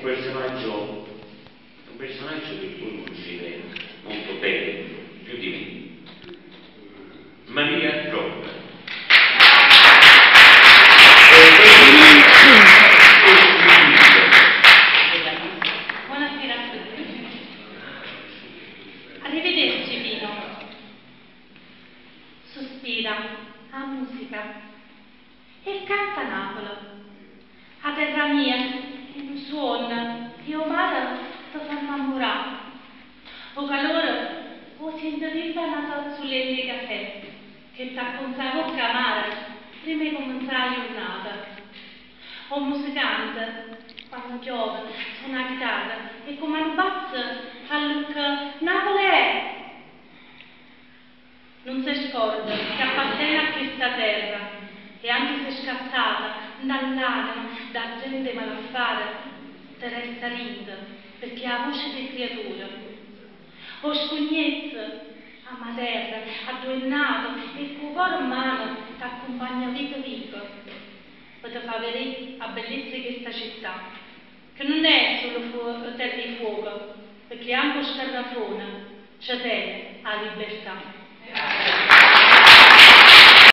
un personaggio che voi conoscete molto bene, più di me. Maria Rocca. Buonasera a tutti. Arrivederci Pino. Sospira a musica e canta Napoli. A terra mia in un suono di omara ti fa innamorare. O calore o sento di nato sulle mie caffè che t'acconta bocca amara prima di cominciare la giornata. O musicante quando piove suona la chitarra e come un bazzo allucca Napoli è. Non si scorda che appartiene a questa terra e anche se scazzata dall'anima da gente malaffare te resta linda perché ha voce di creatura. O scugnezza a materra, a due nato e il tuo cuore in mano ti accompagna vita viva per te fa vedere la bellezza di questa città che non è solo terra di fuoco perché anche scarrafona c'è te la libertà.